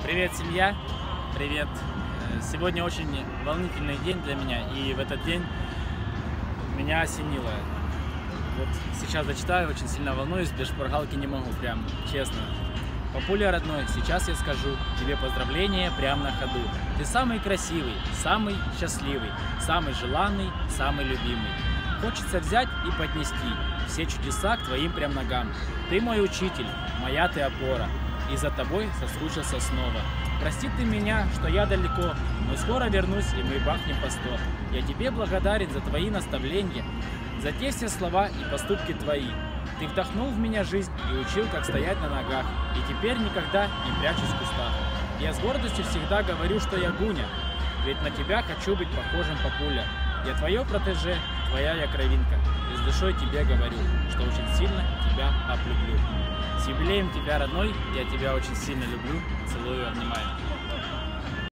Привет, семья! Привет! Сегодня очень волнительный день для меня, и в этот день меня осенило. Вот сейчас зачитаю, очень сильно волнуюсь, без шпаргалки не могу, прям честно. Папуля родной, сейчас я скажу тебе поздравления прямо на ходу. Ты самый красивый, самый счастливый, самый желанный, самый любимый. Хочется взять и поднести все чудеса к твоим прям ногам. Ты мой учитель, моя ты опора, и за тобой соскучился снова. Прости ты меня, что я далеко, но скоро вернусь, и мы бахнем по 100. Я тебе благодарен за твои наставления, за те все слова и поступки твои. Ты вдохнул в меня жизнь и учил, как стоять на ногах, и теперь никогда не прячусь в кустах. Я с гордостью всегда говорю, что я Гуня, ведь на тебя хочу быть похожим, папуля. Я твое протеже, твоя я кровинка, и с душой тебе говорю, что очень сильно тебя облюблю. С юбилеем тебя, родной, я тебя очень сильно люблю, целую, обнимаю.